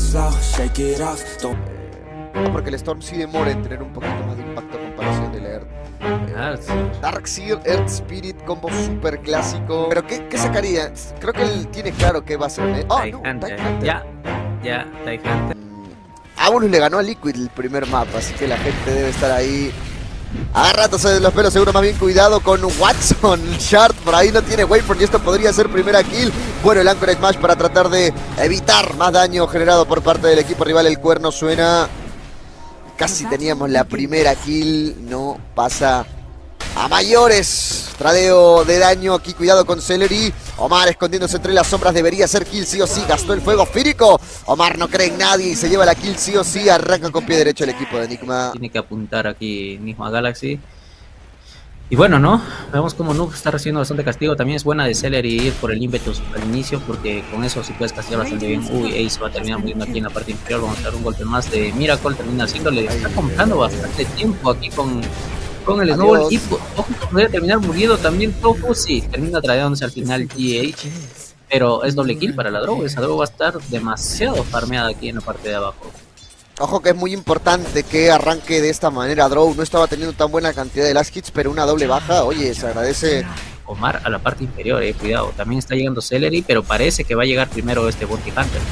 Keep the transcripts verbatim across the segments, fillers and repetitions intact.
Porque el Storm sí demora en tener un poquito más de impacto a comparación del Earth. Ah, sí. Darkseer, Earth Spirit, combo super clásico. Pero ¿qué, qué sacaría? Creo que él tiene claro qué va a hacer. ¿eh? Oh, TIE no, Hunter. TIE Hunter. Ya, ya, TIE Hunter. Abolus le ganó a Liquid el primer mapa, así que la gente debe estar ahí agarrándose de los pelos, seguro. Más bien cuidado con Watson. Shard por ahí no tiene Waypoint y esto podría ser primera kill. Bueno, el Anchor Smash para tratar de evitar más daño generado por parte del equipo rival. El cuerno suena. Casi teníamos la primera kill, no pasa a mayores. Tradeo de daño aquí, cuidado con Celery. Omar escondiéndose entre las sombras, debería ser kill sí o sí. Gastó el fuego fírico. Omar no cree en nadie y se lleva la kill sí o sí. Arranca con pie derecho el equipo de Enigma. Tiene que apuntar aquí Enigma Galaxy. Y bueno, ¿no? Vemos como Noob está recibiendo bastante castigo. También es buena de Celery ir por el ímpetus al inicio, porque con eso sí puedes castigar bastante bien. Uy, Ace va a terminar muriendo aquí en la parte inferior. Vamos a dar un golpe más de Miracle. Termina haciéndole. Está comprando bastante tiempo aquí con, con el Snowball. Y ojo, podría terminar muriendo también Tofu. Sí, termina tradeándose al final G H. Pero es doble kill para la Drow. Esa Drow va a estar demasiado farmeada aquí en la parte de abajo. Ojo que es muy importante que arranque de esta manera. Drow no estaba teniendo tan buena cantidad de last hits, pero una doble baja, oye, se agradece. Omar a la parte inferior, eh, cuidado. También está llegando Celery, pero parece que va a llegar primero este Bounty Hunter.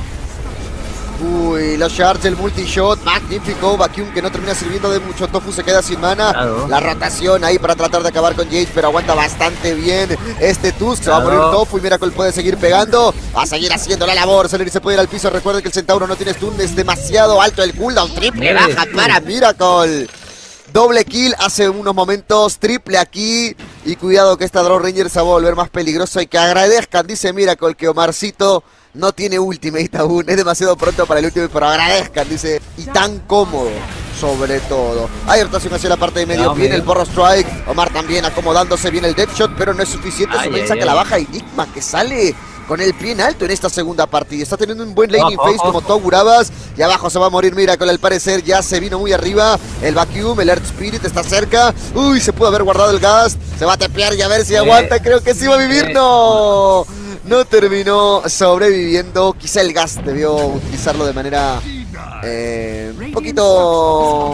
Uy, los shards, el multi-shot, magnífico. Vacuum que no termina sirviendo de mucho. Tofu se queda sin mana. Claro. La rotación ahí para tratar de acabar con Jade, pero aguanta bastante bien este Tusk. Se va a Claro. morir Tofu y Miracle puede seguir pegando. Va a seguir haciendo la labor. Celery se puede ir al piso. Recuerden que el Centauro no tiene stun. Es demasiado alto el cooldown. Triple baja para Miracle. Doble kill hace unos momentos, triple aquí. Y cuidado que esta Drow Ranger se va a volver más peligrosa. Y que agradezcan, dice Miracle, que Omarcito no tiene ultimate aún. Es demasiado pronto para el ultimate, pero agradezcan, dice. Y tan cómodo, sobre todo. Hay rotación hacia la parte de medio. No, Viene el medio. Porro Strike. Omar también acomodándose. Viene el Deathshot, pero no es suficiente. Ay, Sumail ay, saca ay. la baja. Enigma que sale con el pie en alto en esta segunda partida. Está teniendo un buen laning Ojo, phase ojo. como Togurabas. Y abajo se va a morir Miracle, al parecer. Ya se vino muy arriba. El Vacuum, el Earth Spirit está cerca. Uy, se pudo haber guardado el gas. Se va a tepear y a ver si Eh, aguanta. Creo que sí va a vivir. eh. No. No terminó sobreviviendo. Quizá el gas debió utilizarlo de manera eh, un poquito...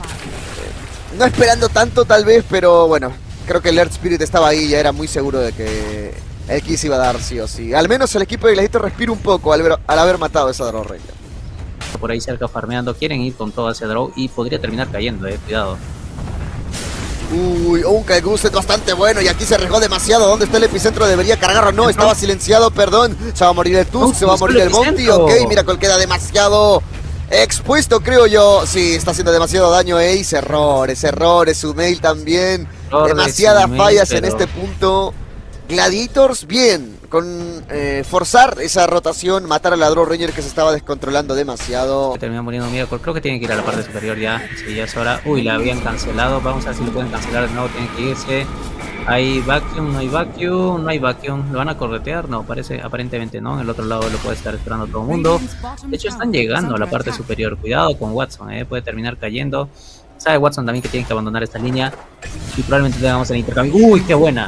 eh, no esperando tanto tal vez, pero bueno. Creo que el Earth Spirit estaba ahí. Ya era muy seguro de que el Kiss iba a dar sí o sí. Al menos el equipo de Gladiator respira un poco al, ver, al haber matado a esa Drow Ranger. Por ahí cerca farmeando, quieren ir con todo hacia Drow y podría terminar cayendo, eh, cuidado. Uy, un Kaigoset bastante bueno y aquí se arriesgó demasiado. ¿Dónde está el epicentro? ¿Debería cargar o no? Estaba silenciado, perdón. Se va a morir el Tusk, se va a morir el Bounty. Ok, Miracle queda demasiado expuesto, creo yo. Sí, está haciendo demasiado daño Ace. Errores, errores. Sumail también. Error de Demasiadas Sumail, fallas pero- en este punto. Gladiators, bien. Con eh, forzar esa rotación, matar a la Drow Ranger que se estaba descontrolando demasiado. Termina muriendo Miracle, creo que tiene que ir a la parte superior ya. Sí, ya es hora. Uy, la habían cancelado. Vamos a ver si lo pueden cancelar de nuevo. Tiene que irse. Hay vacuum, no hay vacuum, no hay vacuum. ¿Lo van a corretear? No, parece, aparentemente no. En el otro lado lo puede estar esperando todo el mundo. De hecho, están llegando a la parte superior. Cuidado con Watson, eh, puede terminar cayendo. Sabe Watson también que tiene que abandonar esta línea. Y probablemente tengamos el intercambio. Uy, qué buena.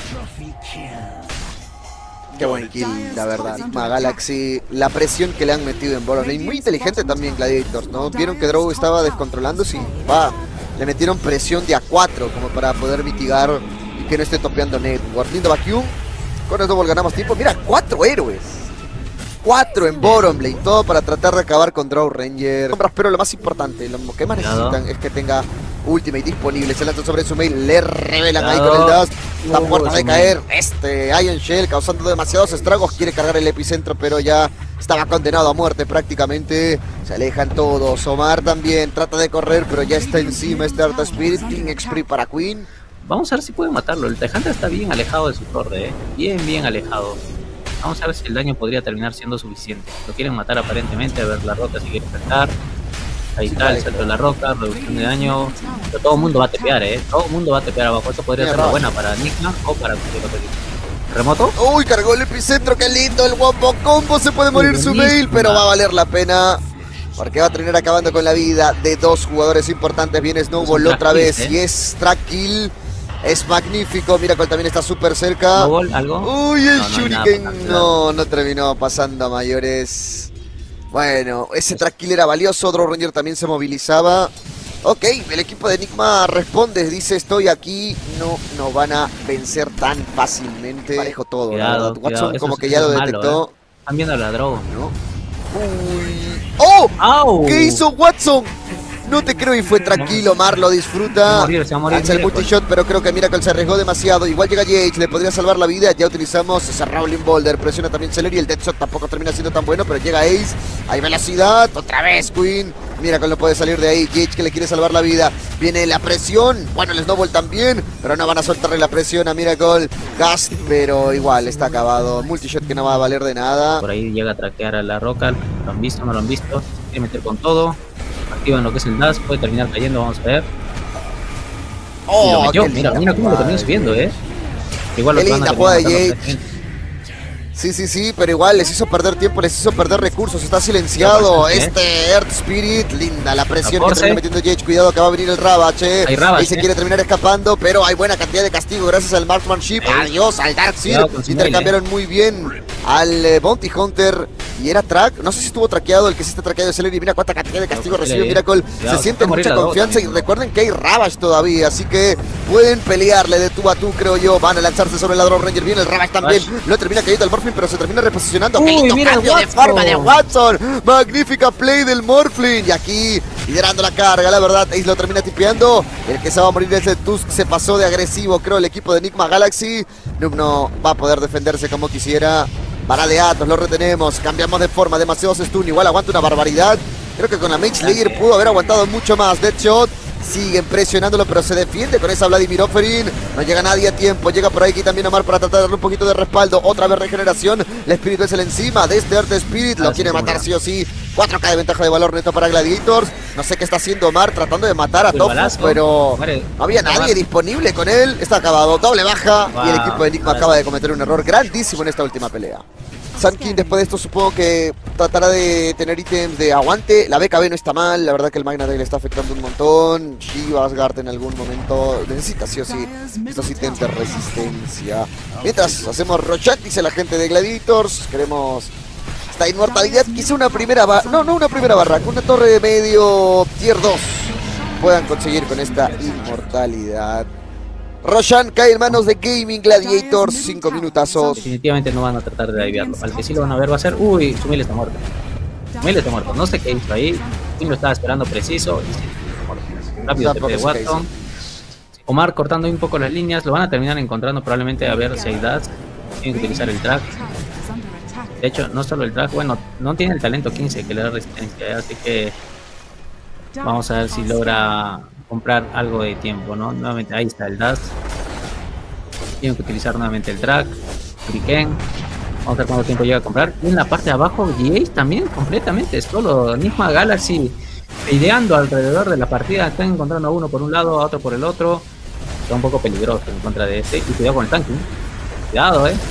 Qué buen kill, la verdad. Enigma Galaxy, la presión que le han metido en bottom lane. Muy inteligente también Gladiators, ¿no? Vieron que Drow estaba descontrolándose y va. Le metieron presión de a cuatro como para poder mitigar y que no esté topeando Network. Lindo Vacuum. Con el double ganamos tiempo. Mira, cuatro héroes. Cuatro en bottom lane. Todo para tratar de acabar con Drow Ranger. Pero lo más importante, lo que más necesitan es que tenga ultimate disponible. Se lanzan sobre su mail, le revelan ahí con el dash. Está a puerta de caer este Iron Shell, causando demasiados estragos. Quiere cargar el epicentro, pero ya estaba condenado a muerte prácticamente. Se alejan todos. Omar también trata de correr, pero ya está encima este Earth Spirit. King X P para Queen. Vamos a ver si pueden matarlo. El Tejante está bien alejado de su torre, eh. Bien, bien alejado. Vamos a ver si el daño podría terminar siendo suficiente. Lo quieren matar aparentemente. A ver, la roca si quiere enfrentar. Ahí está el centro de la roca, reducción de daño. Pero todo el mundo va a tepear, eh. Todo el mundo va a tepear abajo. Esto podría ser una buena para Enigma o para cualquier otro equipo. ¿Remoto? Uy, cargó el epicentro, qué lindo el Wombo Combo. Se puede morir su mail, pero va a valer la pena. Porque va a terminar acabando con la vida de dos jugadores importantes. Viene Snowball otra vez y es track kill. Es magnífico, Miracle también está súper cerca. ¿Snowball algo? Uy, el No, no hay Shuriken nada, no, no terminó pasando a mayores. Bueno, ese track kill era valioso, Draw Ranger también se movilizaba. Ok, el equipo de Enigma responde, dice estoy aquí, no nos van a vencer tan fácilmente. Parejo todo, cuidado, Watson cuidado. como eso, que ya lo malo, detectó. ¿eh? Están viendo la droga. ¿No? Uy. ¡Oh! ¡Au! ¿Qué hizo Watson? No te creo y fue tranquilo, Mar lo disfruta. Se va a morir, se va a morir. Lanza el multishot, pero creo que Miracle se arriesgó demasiado. Igual llega Yates, le podría salvar la vida. Ya utilizamos ese Rolling Boulder, presiona también Celery. El Deadshot tampoco termina siendo tan bueno, pero llega Ace. Hay velocidad, otra vez Queen. Miracle no puede salir de ahí. Yates que le quiere salvar la vida. Viene la presión. Bueno, el Snowball también, pero no van a soltarle la presión a Miracle. Gast, pero igual está acabado. Multishot que no va a valer de nada. Por ahí llega a traquear a la roca. Lo han visto, no lo han visto. Quiere meter con todo. Activan lo que es el dash, puede terminar cayendo, vamos a ver. Oh, y lo metió, qué mira, linda mira cómo lo terminó subiendo, eh. Igual qué los van a linda jugada de terminar Yates. Sí, sí, sí, pero igual les hizo perder tiempo, les hizo perder recursos, está silenciado bastante, ¿eh? este Earth Spirit, linda la presión que catorce. termina metiendo Yates, cuidado que va a venir el Ravage, Hay Ravage, ahí se ¿eh? quiere terminar escapando, pero hay buena cantidad de castigo gracias al Marksmanship, Eh. adiós al Darkseer, Cuidado con su intercambiaron muy bien al eh, Bounty Hunter, y era track, no sé si estuvo traqueado, el que sí está traqueado es Celery, mira cuánta cantidad de castigo No, recibe Celery, Miracle, cuidado, se siente va a morir mucha la dos confianza y también, ¿no? recuerden que hay Ravage todavía, así que pueden pelearle de tú a tú, creo yo, van a lanzarse sobre el ladrón Ranger, viene el Ravage también, Ravage. no termina cayendo el Morphling, pero se termina reposicionando. Uy, ¡Qué lindo mira el cambio de Watson! forma de Watson! Magnífica play del Morphling. Y aquí liderando la carga, la verdad, Ace lo termina tipeando. El que se va a morir es el Tusk. Se pasó de agresivo, creo, el equipo de Enigma Galaxy. Noob no va a poder defenderse como quisiera. Para de Atos, lo retenemos. Cambiamos de forma, demasiados stun. Igual aguanta una barbaridad. Creo que con la Mage Slayer pudo haber aguantado mucho más. Deadshot. Siguen presionándolo, pero se defiende con esa Vladimir Oferin. No llega nadie a tiempo. Llega por aquí también Omar para tratar de darle un poquito de respaldo. Otra vez regeneración. El Espíritu es el encima de este Earth Spirit. Lo Ah, quiere sí, matar bueno. sí o sí. cuatro K de ventaja de valor neto para Gladiators. No sé qué está haciendo Omar tratando de matar a El Tofu, balazo. pero Muere. no había nadie Omar. disponible con él. Está acabado. Doble baja. Wow. Y el equipo de Enigma Ahora acaba sí. de cometer un error grandísimo en esta última pelea. Sun King después de esto supongo que tratará de tener ítems de aguante. La B K B no está mal, la verdad que el Magna Ray le está afectando un montón. Shiva, Asgard en algún momento necesita sí o sí estos ítems de resistencia. Mientras hacemos Rochat, dice la gente de Gladiators, queremos esta inmortalidad. Quizá una primera barra, no, no una primera barra, una torre de medio tier dos puedan conseguir con esta inmortalidad. Roshan cae en manos de Gaming Gladiators, cinco minutazos. Definitivamente no van a tratar de aliviarlo. Al que sí lo van a ver va a ser. Uy, Sumil está muerto. Sumil está muerto. No sé qué hizo ahí. Sumil lo estaba esperando preciso. Y sí, está muerto. Rápido T P de Watson. Omar cortando un poco las líneas. Lo van a terminar encontrando probablemente a ver si hay dash. Tienen que utilizar el track. De hecho, no solo el track. Bueno, no tiene el talento quince que le da resistencia. Así que vamos a ver si logra comprar algo de tiempo, ¿no? Nuevamente ahí está el dash. Tienen que utilizar nuevamente el track. Hurricane. Vamos a ver cuánto tiempo llega a comprar. Y en la parte de abajo, G Ace también completamente solo. Enigma Galaxy ideando alrededor de la partida. Están encontrando a uno por un lado, a otro por el otro. Está un poco peligroso en contra de este. Y cuidado con el tanque. Cuidado, eh.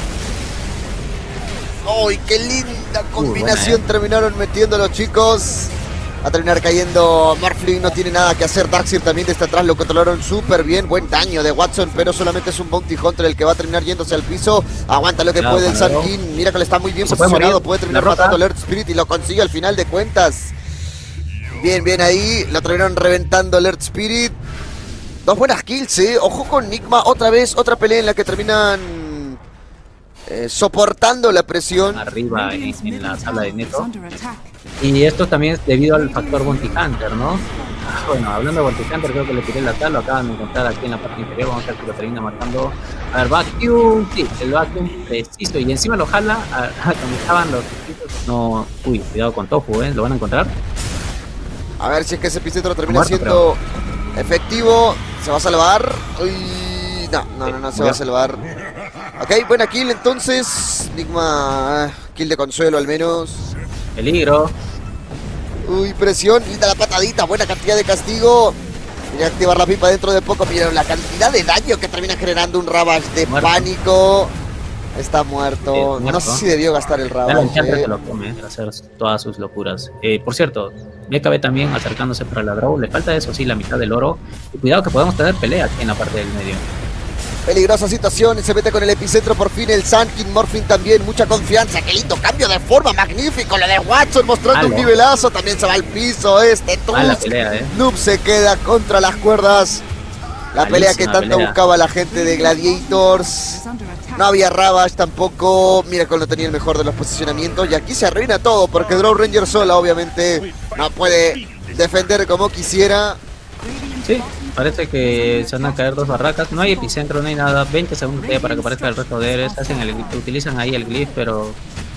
¡Uy, qué linda combinación! Uy, buena, eh. Terminaron metiendo los chicos. Va a terminar cayendo Morphling, no tiene nada que hacer. Darkseer también desde atrás lo controlaron súper bien. Buen daño de Watson, pero solamente es un Bounty Hunter el que va a terminar yéndose al piso. Aguanta lo que Claro, puede el claro. Sun King. Mira que le está muy bien Se puede posicionado. morir. Puede terminar La roca. matando al Earth Spirit y lo consigue al final de cuentas. Bien, bien ahí. Lo terminaron reventando el Earth Spirit. Dos buenas kills, eh. Ojo con Enigma. Otra vez, otra pelea en la que terminan eh, soportando la presión. Arriba en, en la sala de Neto. Y esto también es debido al factor Bounty Hunter, ¿no? Bueno, hablando de Bounty Hunter, creo que le tiré la tal, lo acaban de encontrar aquí en la parte inferior. Vamos a ver si lo termina marcando. A ver, Vacuum, sí, el Vacuum preciso. Y encima lo jala a, a donde estaban los distintos. No, uy, cuidado con Tofu, ¿eh? Lo van a encontrar. A ver si es que ese epicentro termina Muerto, siendo efectivo. Se va a salvar. Uy, no, no, no, no se va a salvar. Ok, buena kill entonces. Enigma, kill de consuelo al menos. Peligro. Uy, presión, linda la patadita, buena cantidad de castigo. Voy a activar la pipa dentro de poco. Miren la cantidad de daño que termina generando un Ravage de Muerto. pánico. Está muerto. Sí, muerto. No sé si debió gastar el Ya Ravage. el Enchanter eh. se lo come, ¿eh? Para hacer todas sus locuras. Eh, por cierto, B K B también acercándose para la draw. Le falta eso sí, la mitad del oro. Y cuidado que podemos tener pelea aquí en la parte del medio. Peligrosa situación, se mete con el epicentro por fin el Sun King, Morphine también, mucha confianza, qué lindo cambio de forma, magnífico, lo de Watson mostrando Algo. un nivelazo, también se va al piso este Tusk. Pelea, eh. Noob se queda contra las cuerdas, la Malísima pelea que tanto pelea. buscaba la gente de Gladiators, no había Ravage tampoco, Miracle no tenía el mejor de los posicionamientos y aquí se arruina todo porque Drow Ranger sola obviamente no puede defender como quisiera. Sí. Parece que se van a caer dos barracas, no hay epicentro, no hay nada, veinte segundos para que aparezca el resto de héroes, hacen el, utilizan ahí el glif, pero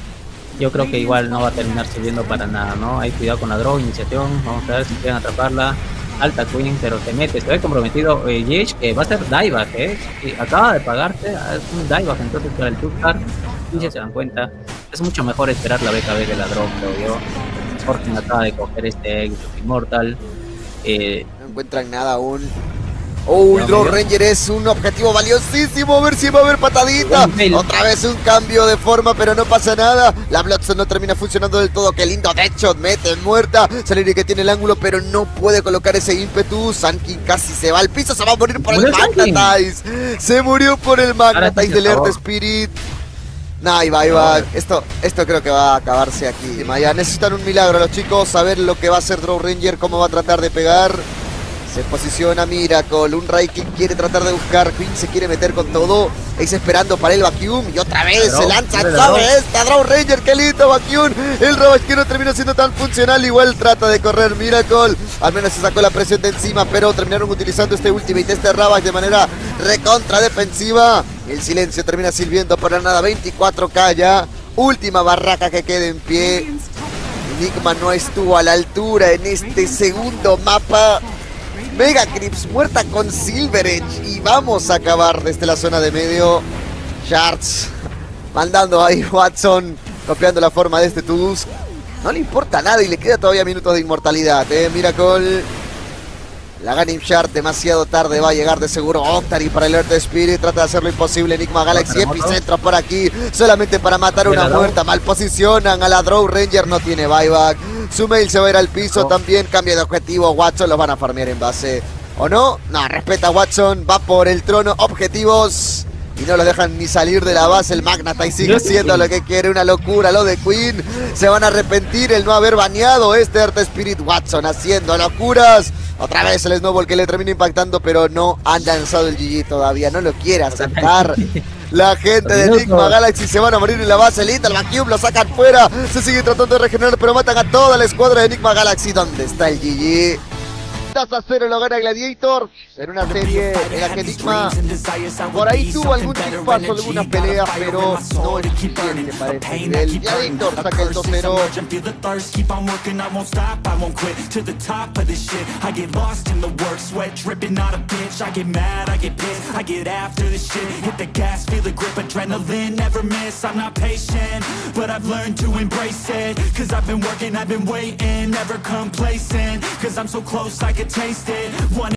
yo creo que igual no va a terminar sirviendo para nada, ¿no? Hay cuidado con la draw, iniciación, vamos a ver si pueden atraparla, alta Queen, pero te metes, te ve comprometido eh, Yesh, que va a ser dieback, ¿eh? Y acaba de pagarte, es un dieback, entonces para el Tuskar, y si se dan cuenta, es mucho mejor esperar la B K B de la draw, creo yo. Jorge acaba de coger este Immortal. Eh, no encuentran nada aún. Oh, el Drow Ranger es un objetivo valiosísimo. A ver si va a haber patadita. Otra vez un cambio de forma, pero no pasa nada. La Bloodstone no termina funcionando del todo. Qué lindo Deadshot, mete muerta. Saleri que tiene el ángulo, pero no puede colocar ese ímpetu. Sun King casi se va al piso. Se va a morir por el Magnetize. Se murió por el Magnetize del Earth Spirit. Nah, ahí va, ahí va. Esto, esto creo que va a acabarse aquí. Maya, necesitan un milagro los chicos. Saber lo que va a hacer Drow Ranger, cómo va a tratar de pegar. Se posiciona Miracle, un Raiki quiere tratar de buscar, Queen se quiere meter con todo. Ace esperando para el Vacuum y otra vez Drow, se lanza sobre esta Drow Ranger, qué lindo Vacuum. El Ravage que no terminó siendo tan funcional, igual trata de correr Miracle. Al menos se sacó la presión de encima, pero terminaron utilizando este Ultimate, este Ravage de manera recontra defensiva. El silencio termina sirviendo para nada, veinticuatro K ya. Última barraca que quede en pie. Enigma no estuvo a la altura en este segundo mapa. Mega Crips muerta con Silver Edge y vamos a acabar desde la zona de medio. Shards mandando ahí Watson, copiando la forma de este Tusk. No le importa nada y le queda todavía minutos de inmortalidad, eh. Miracle. La Ganim Shard demasiado tarde, va a llegar de seguro Octari para el Earth Spirit, trata de hacer lo imposible. Enigma Galaxy, epicentro por aquí, solamente para matar una muerta. Mal posicionan a la Drow Ranger, no tiene buyback. Sumail se va a ir al piso oh. también, cambia de objetivo. Watson los van a farmear en base. ¿O no? No, respeta a Watson, va por el trono, objetivos. Y no lo dejan ni salir de la base. El Magnetize sigue haciendo lo que quiere. Una locura lo de Queen. Se van a arrepentir el no haber baneado este Earth Spirit. Watson haciendo locuras. Otra vez el Snowball que le termina impactando, pero no han lanzado el G G todavía. No lo quiere aceptar. La gente de Enigma Galaxy se van a morir en la base. Lethal Vacuum lo sacan fuera. Se sigue tratando de regenerar, pero matan a toda la escuadra de Enigma Galaxy. ¿Dónde está el G G? dos a cero lo gana Gladiator en una serie en la que Enigma por ahí tuvo algún chispazo, algunas peleas, pero no es suficiente para este nivel. Gladiator saca el dos cero. Taste it. One